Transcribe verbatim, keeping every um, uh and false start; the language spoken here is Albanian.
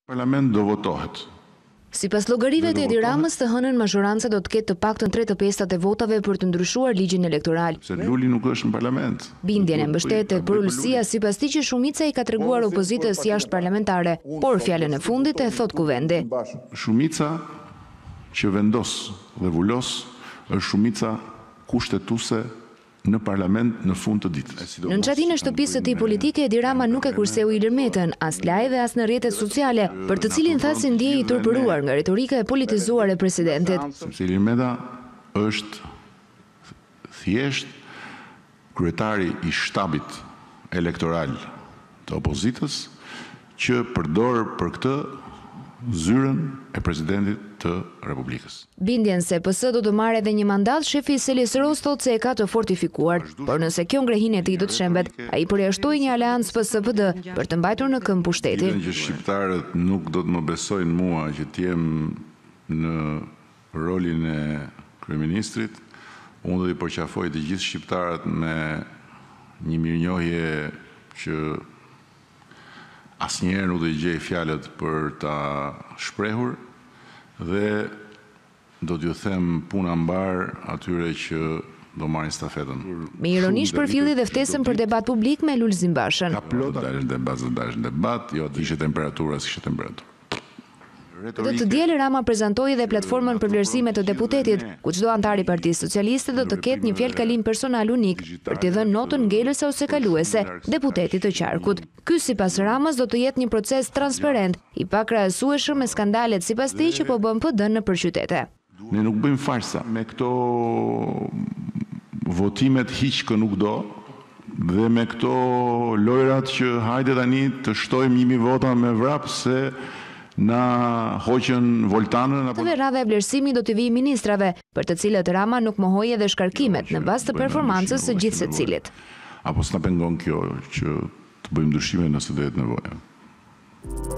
Parlament do votohet. Sipas llogarive të Edi Ramës, të hënën mazhoranca do të ketë të paktën tre të pestat e votave për të ndryshuar ligjin elektoral. Se Luli nuk është në parlament. Bindjen e mbështetet tek përulësia sipas tij që shumica i ka treguar opozitës jashtë parlamentare, por fjalën e fundit e thot kuvendi. Shumica që vendos dhe vulos është shumica kushtetuese në parlament në fund të ditës. Në çatinë e shtëpisë së tij politike, Edi Rama nuk e kurseu Ilir Metën, as live as në rrjetet sociale, për të cilin tha se ndjej i turpëruar nga retorika e politizuar e presidentit. Sepse Ilir Meta është thjesht kryetari i shtabit elektoral të opozitës që përdor për këtë zyrën e presidentit të Republikës. Bindjen se P S do të marrë edhe një mandat, shefi Selis Ros thot se e ka të fortifikuar, por nëse kjo ngrehin e tij do të shembet, ai përjashtoi një aleancë P S P D për të mbajtur në këmbë pushtetin. Që shqiptarët nuk do të më besojnë mua që të jem në rolin e kryeministrit, unë do t'i përqafoj të gjithë shqiptarët me një mirënjohje që asnjëherë nuk do të gjej fjalët për ta shprehur dhe do t'ju them puna mbar atyre që do marrin stafetën. Me ironi shpërfilli dhe ftesën për debat publik me Lulzim Bashën. Ka plot dalën debat, dalën debat, jo të ishte temperatura, s'ishte temperaturë. Dhe të diel Rama prezantoi dhe platformën për vlerësime të deputetit, ku çdo antar i Partisë Socialiste do të ketë një fjalëkalim personal unik për t'i dhënë notën ngelëse ose kaluese deputetit të qarkut. Ky sipas Ramës do të jetë një proces transparent, i pakrahasueshëm me skandalet sipas tij që po bën P D në përqytete. Ne nuk bëjmë farsa me këto votimet hiç kë nuk do dhe me këto lojrat që hajde tani të shtojmë një mijë vota me vrap se na hoqën voltanën. Të radha e vlerësimi do t'i vijë ministrave, për të cilët Rama nuk mohoi edhe shkarkimet në bazë të performancës së gjithë secilit. Apo s'na pengon kjo që të bëjmë ndryshime nëse do jetë nevojë.